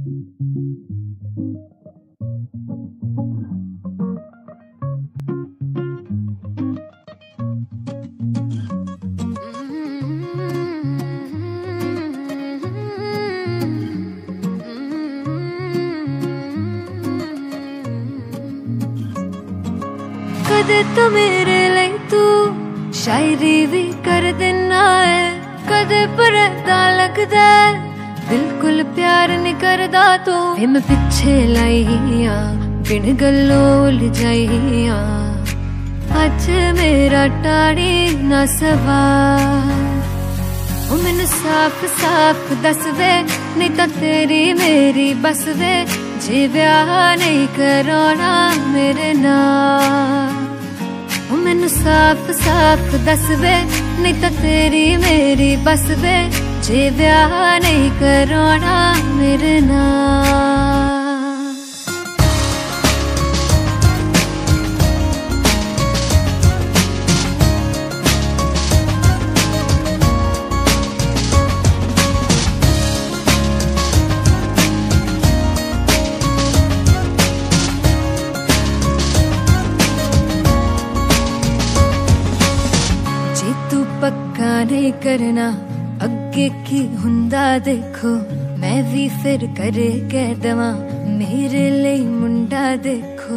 कदे तो मेरे लिए तू शायरी भी कर देना है, कदे परदा लगदा बिल्कुल प्यार नहीं करदा तू। मैं पिछे लाइया बिन गल्लों उलझाइया, अज मेरा टाड़ी ना सवार। मैनू साफ साफ दस वे, नहीं तो तेरी मेरी बस वे, जे ब्याह नहीं कराना मेरे नाल। मैनू साफ साफ दस वे, नहीं तो तेरी मेरी बस वे, जे ब्याह नहीं कराना मेरे नाल। पक्का नहीं करना अगे की हुंदा देखो, मैं भी फिर करे कह दवा मेरे लिए मुंडा देखो।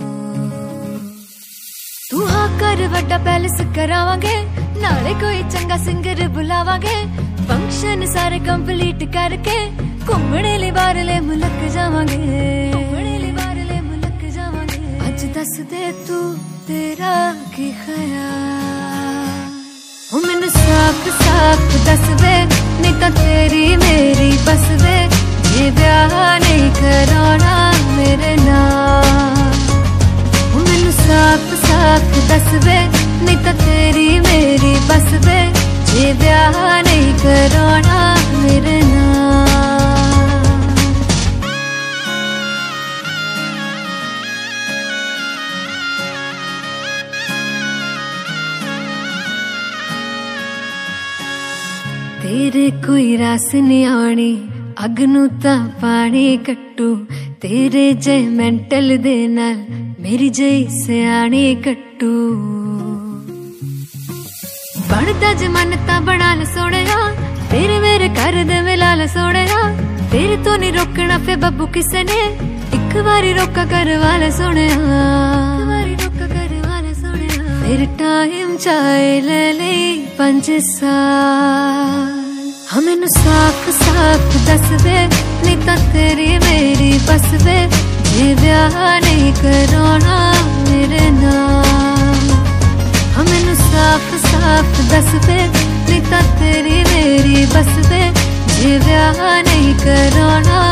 तू हाँ कर वड्डा पैलेस करावांगे, नाले कोई चंगा सिंगर बुलावांगे, फंक्शन सारे कंप्लीट करके घूमने लिए बाहरले मुल्क जावांगे, घूमने लिए बाहरले मुल्क जावांगे। अज दस दे तू तेरा की ख्याल, मैनू साफ साफ दस वे, नहीं तो तेरी मेरी बस वे, जे ब्याह नहीं कराना मेरे नाल। मैनू साफ साफ दस वे, नहीं तो तेरी मेरी बस वे, जे ब्याह नहीं कराना मेरे नाल। तेरे कोई रास नहीं आनी, अग नू तां पानी कट्टू, तेरे जे मेंटल दे नाल मेरी जई सियाणी कट्टू। बनदा जे मन तां बना ले सोहणिया, तेरे मेरे कर दे मिला ले सोहणिया, तेरे तो नहीं रोकना फे बब्बू किसे ने, एक बारी रोका करवा ले सोहणिया, एक बारी रोका करवा ले सोहणिया। फिर टाइम चाहे ले ले 5 साल, हाँ मैनू साफ साफ दस दे, नहीं तो तेरी मेरी बस वे, जे ब्याह नहीं कराना मेरे नाल। हाँ मैनू साफ साफ दस दे, नहीं तो तेरी मेरी बस वे, जे ब्याह नहीं कराना